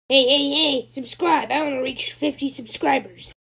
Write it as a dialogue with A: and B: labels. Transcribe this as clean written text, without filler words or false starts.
A: Hey, subscribe. I want to reach 50 subscribers.